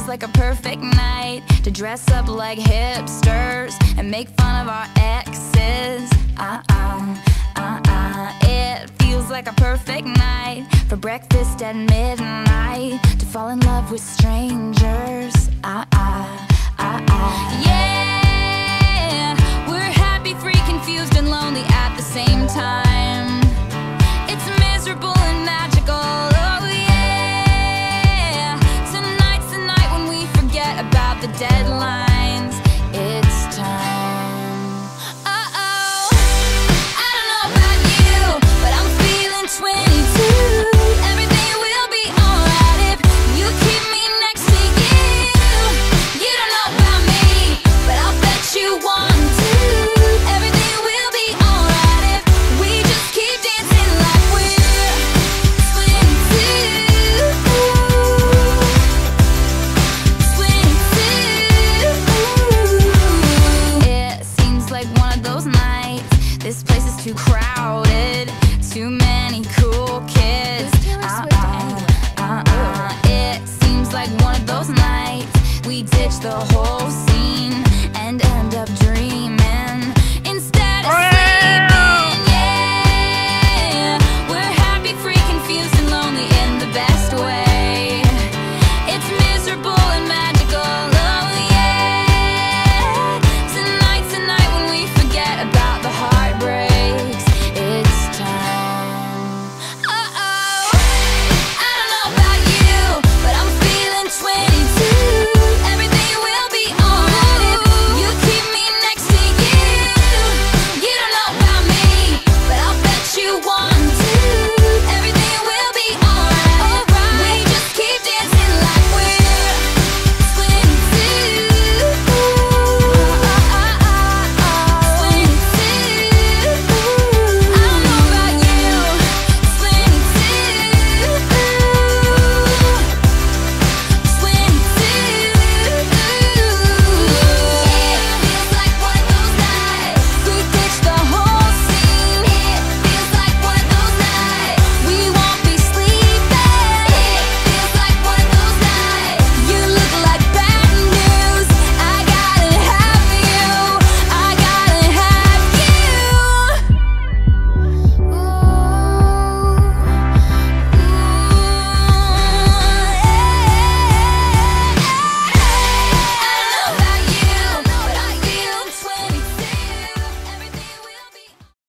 feels like a perfect night to dress up like hipsters and make fun of our exes. It feels like a perfect night for breakfast at midnight, to fall in love with strangers. Yeah.